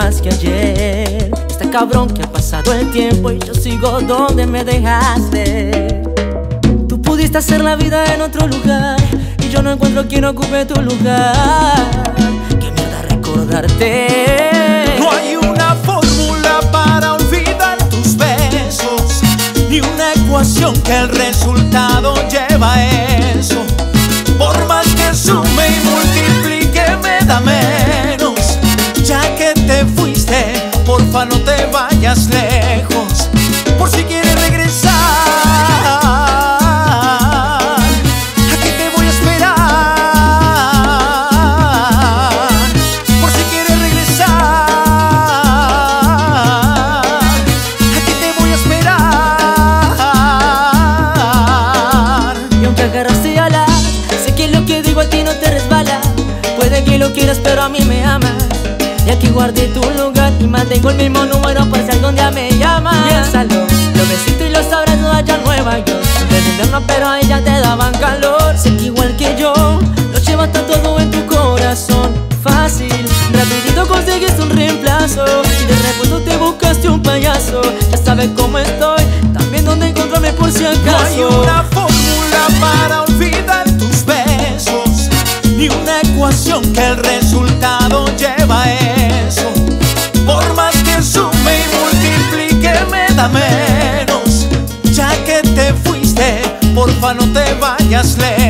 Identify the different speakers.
Speaker 1: más que ayer. Está cabrón que ha pasado el tiempo y yo sigo donde me dejaste. Tú pudiste hacer la vida en otro lugar y yo no encuentro quien ocupe tu lugar. Qué mierda recordarte.
Speaker 2: No hay una fórmula para olvidar tus besos, ni una ecuación que el resultado lleva a eso. Por más que sume y multiplique me da menos. Ya que te fuiste, porfa no te vayas lejos. Por si quieres regresar, aquí te voy a esperar. Por si quieres regresar, aquí te voy a esperar.
Speaker 1: Y aunque agarraste alas, sé que lo que digo a ti no te resbala. Puede que lo quieras pero a mí me amas. Y aquí guardé tu lugar y mantengo el mismo número por si algún día me llamas. Piénsalo, los besitos y los abrazos allá en Nueva York. Del invierno pero a ella te daban calor. Sé que igual que yo, lo llevas todo en tu corazón. Fácil, rapidito conseguiste un reemplazo y de repuesto te buscaste un payaso. Ya sabes cómo estoy, también dónde encontrarme por si acaso.
Speaker 2: No hay una fórmula para olvidar tus besos, ni una ecuación que el resultado lleva a eso. Por más que sume y multiplique me da menos. Ya que te fuiste, porfa no te vayas lejos.